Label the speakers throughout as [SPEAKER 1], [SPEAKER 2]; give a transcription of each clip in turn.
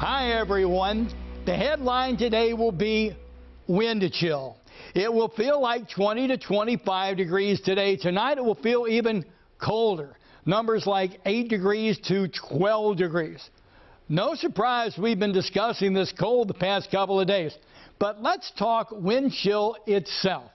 [SPEAKER 1] Hi, everyone. The headline today will be wind chill. It will feel like 20 to 25 degrees today. Tonight it will feel even colder. Numbers like 8 degrees to 12 degrees. No surprise we've been discussing this cold the past couple of days. But let's talk wind chill itself.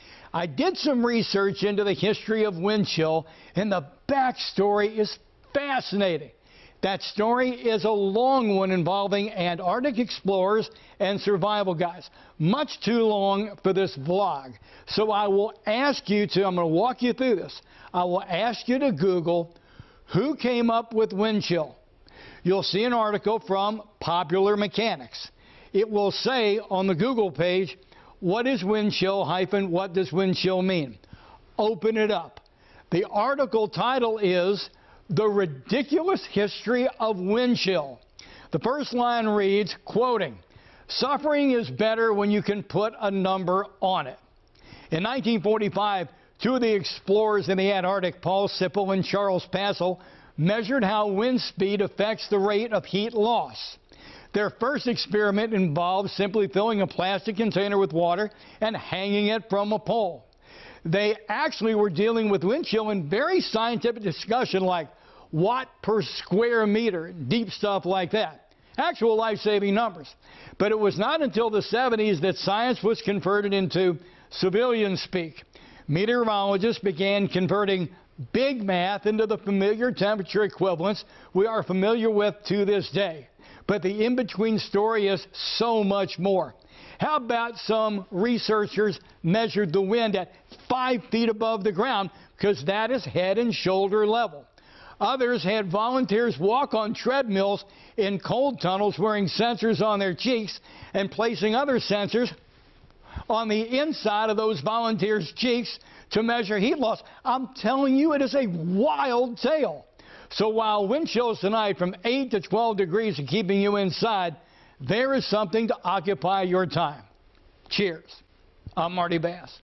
[SPEAKER 1] I did some research into the history of wind chill, and the backstory is fascinating. That story is a long one involving Antarctic explorers and survival guys. Much too long for this vlog. So I will ask you to, I'm going to walk you through this. I will ask you to Google who came up with wind chill. You'll see an article from Popular Mechanics. It will say on the Google page, what is wind chill - what does wind chill mean? Open it up. The article title is The Ridiculous History of Wind Chill. The first line reads, quoting, "Suffering is better when you can put a number on it." In 1945, two of the explorers in the Antarctic, Paul Sipple and Charles Passel, measured how wind speed affects the rate of heat loss. Their first experiment involved simply filling a plastic container with water and hanging it from a pole. They actually were dealing with wind chill in very scientific discussion like watt per square meter, deep stuff like that. Actual life-saving numbers. But it was not until the 70s that science was converted into civilian speak. Meteorologists began converting big math into the familiar temperature equivalents we are familiar with to this day. But the in-between story is so much more. How about some researchers measured the wind at 5 feet above the ground, because that is head and shoulder level. Others had volunteers walk on treadmills in cold tunnels wearing sensors on their cheeks and placing other sensors on the inside of those volunteers' cheeks to measure heat loss. I'm telling you, it is a wild tale. So while wind chills tonight from 8 to 12 degrees are keeping you inside, there is something to occupy your time. Cheers. I'm Marty Bass.